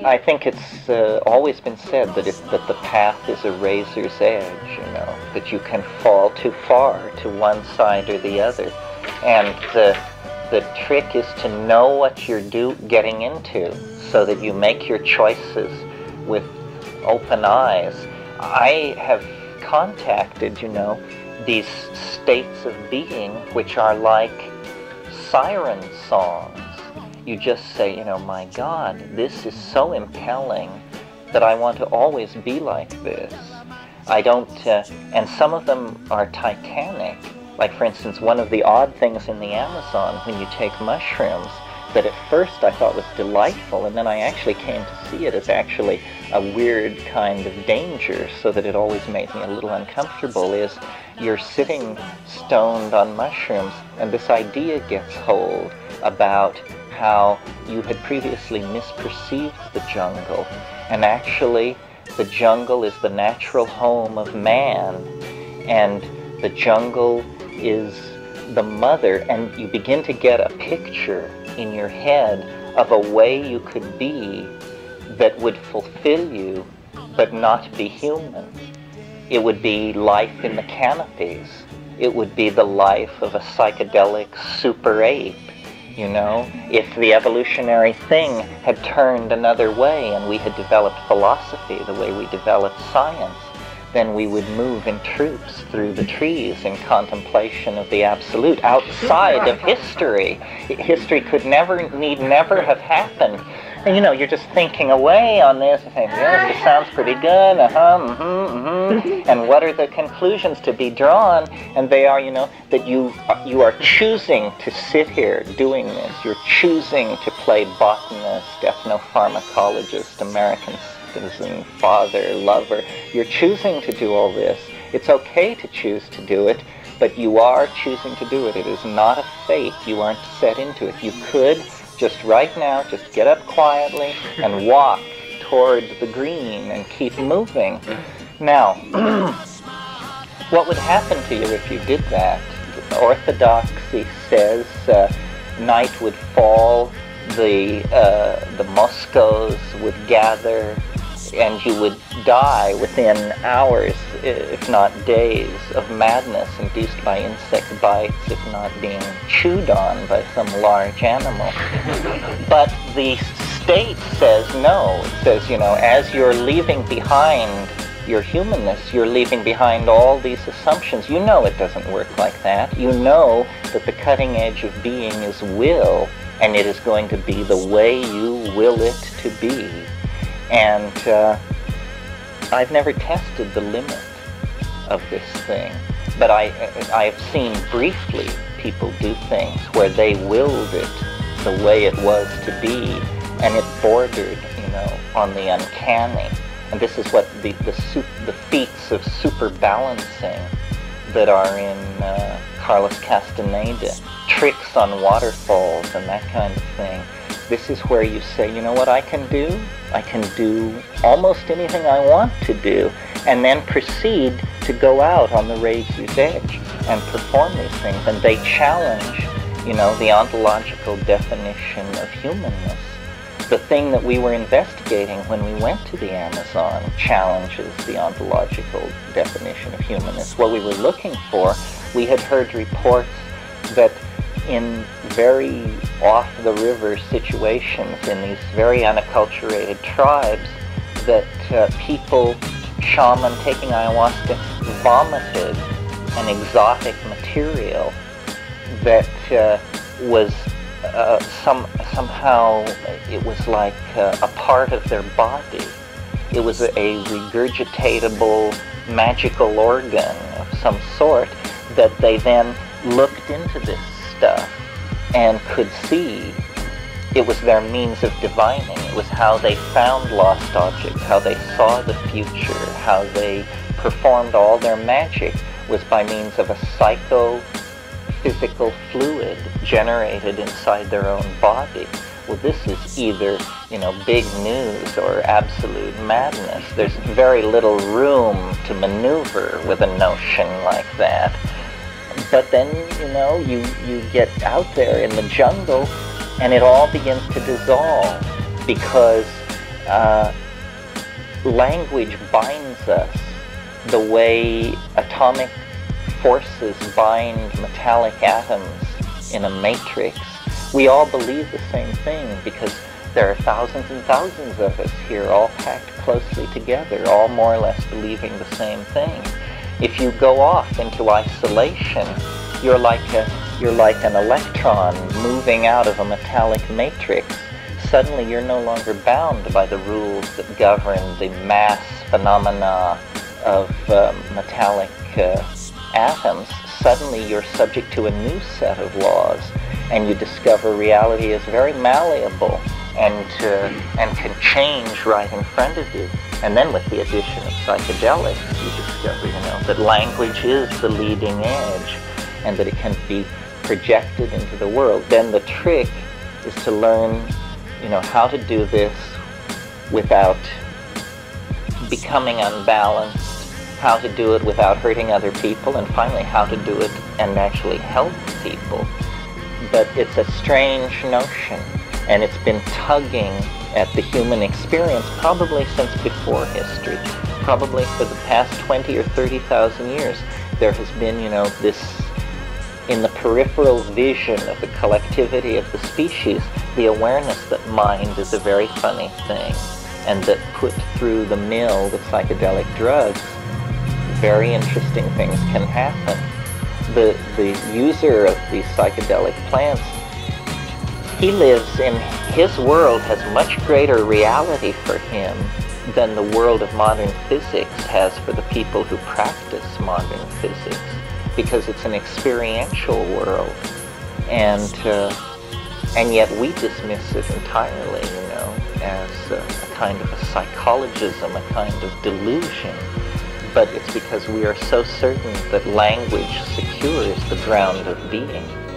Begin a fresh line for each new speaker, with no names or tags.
I think it's always been said that that the path is a razor's edge, that you can fall too far to one side or the other. And the trick is to know what you're getting into so that you make your choices with open eyes. I have contacted, these states of being which are like siren songs. You just say, my God, this is so impelling that I want to always be like this. I don't, and some of them are titanic. Like, for instance, one of the odd things in the Amazon, when you take mushrooms, that at first I thought was delightful, and then I actually came to see it as actually a weird kind of danger, so that it always made me a little uncomfortable, is you're sitting stoned on mushrooms, and this idea gets hold about how you had previously misperceived the jungle, and actually the jungle is the natural home of man, and the jungle is the mother, and you begin to get a picture in your head of a way you could be that would fulfill you but not be human. It would be life in the canopies. It would be the life of a psychedelic super ape. If the evolutionary thing had turned another way and we had developed philosophy the way we developed science, then we would move in troops through the trees in contemplation of the absolute, outside of history. History need never have happened. And you're just thinking away on this and saying, yes, this sounds pretty good, and what are the conclusions to be drawn? And they are, that you are choosing to sit here doing this. You're choosing to play botanist, ethnopharmacologist, American citizen, father, lover. You're choosing to do all this. It's okay to choose to do it, but you are choosing to do it. It is not a fate. You aren't set into it. You could just right now, just get up quietly and walk toward the green and keep moving. Now, what would happen to you if you did that? Orthodoxy says night would fall, the Moscows would gather, and you would die within hours, if not days, of madness induced by insect bites, if not being chewed on by some large animal. But the state says no. It says, as you're leaving behind your humanness, you're leaving behind all these assumptions. It doesn't work like that. That the cutting edge of being is will, and it is going to be the way you will it to be. And I've never tested the limit of this thing, but I've seen briefly people do things where they willed it the way it was to be, and it bordered, on the uncanny. And this is what the feats of super balancing that are in Carlos Castaneda, tricks on waterfalls and that kind of thing. This is where you say, what I can do? I can do almost anything I want to do, and then proceed to go out on the razor's edge and perform these things. And they challenge, the ontological definition of humanness. The thing that we were investigating when we went to the Amazon challenges the ontological definition of humanness. What we were looking for, we had heard reports that in very off-the-river situations, in these very unacculturated tribes, that people, shaman taking ayahuasca, vomited an exotic material that was somehow, it was like a part of their body. It was a regurgitatable magical organ of some sort that they then looked into this stuff and could see. It was their means of divining. It was how they found lost objects, how they saw the future, how they performed all their magic was by means of a psychophysical fluid generated inside their own body. Well, this is either, big news or absolute madness. There's very little room to maneuver with a notion like that. But then, you get out there in the jungle and it all begins to dissolve, because language binds us the way atomic forces bind metallic atoms in a matrix. We all believe the same thing because there are thousands and thousands of us here, all packed closely together, all more or less believing the same thing. If you go off into isolation, you're like an electron moving out of a metallic matrix. Suddenly you're no longer bound by the rules that govern the mass phenomena of metallic atoms. Suddenly you're subject to a new set of laws, and you discover reality is very malleable and can change right in front of you. And then with the addition of psychedelics, you discover, that language is the leading edge and that it can be projected into the world. Then the trick is to learn, how to do this without becoming unbalanced, how to do it without hurting other people, and finally how to do it and actually help people. But it's a strange notion, and it's been tugging at the human experience probably since before history. Probably for the past 20 or 30,000 years, there has been, this, in the peripheral vision of the collectivity of the species, the awareness that mind is a very funny thing, and that put through the mill with psychedelic drugs, very interesting things can happen. The user of these psychedelic plants, he lives in, his world has much greater reality for him than the world of modern physics has for the people who practice modern physics, because it's an experiential world, and yet we dismiss it entirely, as a kind of a psychologism, a kind of delusion. But it's because we are so certain that language secures the ground of being.